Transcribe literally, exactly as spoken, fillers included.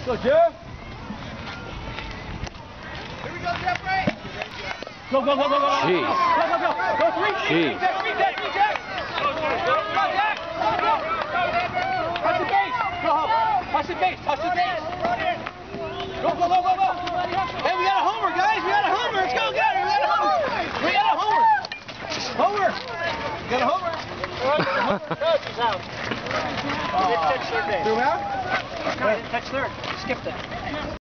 Go, Jeff. Here we go, Jeffrey. Go, go, go, go, go. Jeez. Go, go, go. Go, three. Jeez. Jack, three, Jack, three, Jack. Come on, Jack. Go, go. Touch the base. Go, touch the base. Touch the base. Go, go, go, go, go. Hey, we got a homer, guys. We got a homer. Let's go, get it. We got a homer. We got a homer. Homer. We got a homer. Coach is out. Didn't touch third base. Threw him out? No, I didn't touch third. Skipped it.